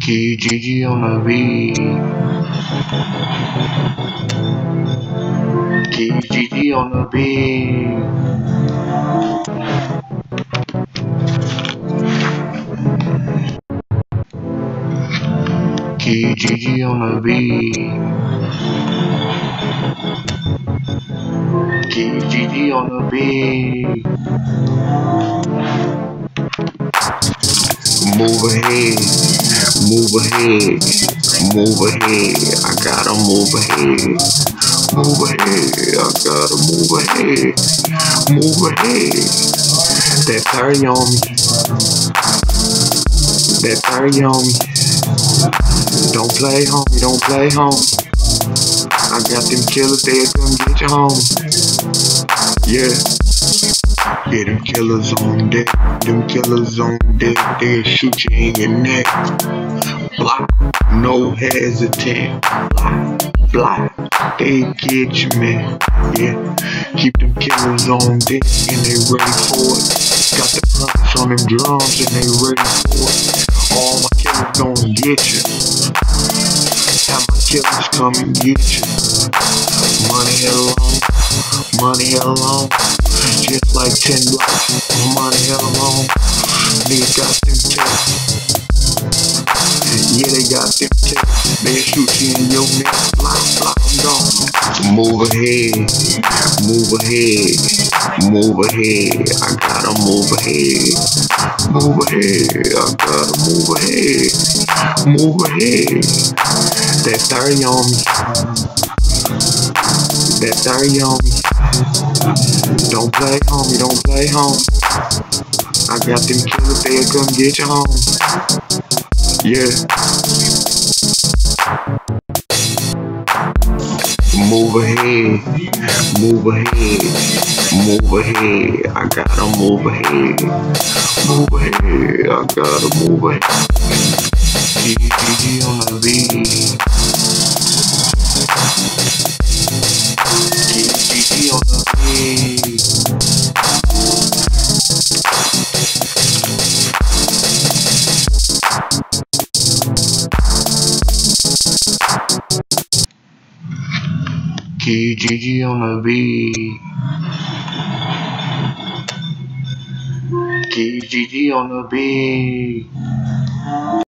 Kijiji on the beat. Kijiji on the beat. Kijiji on the beat. Kijiji on the beat. Move ahead, move ahead, move ahead. I gotta move ahead, move ahead. I gotta move ahead, move ahead. That 30 on me, that 30 on me. Don't play, homie, don't play, homie. I got them killers, they'll come get you, homie. Yeah. Yeah, them killers on deck, them killers on deck, they'll shoot you in your neck. Block, no hesitant. Block, they get you, man. Yeah, keep them killers on deck and they ready for it. Got the punch on them drums and they ready for it. All my killers gonna get you. Have my killers come and get you. Money hell long, money hell long. Just like 10 blocks, money hell long. Niggas got them tips. Yeah, they got them tips. They shoot you in your neck. Block, block, I'm gone. Move ahead, move ahead, move ahead. I gotta move ahead, move ahead. I gotta move ahead, move ahead. That 30 on me, that 30 on me. Don't play, homie, don't play, homie. I got them killers, they'll come get you, homie. Yeah. Move ahead, move ahead, move ahead. I gotta move ahead, move ahead. I gotta move ahead. Kijiji on the beat. Kijiji on the beat. Kijiji on the beat. Kijiji on the beat.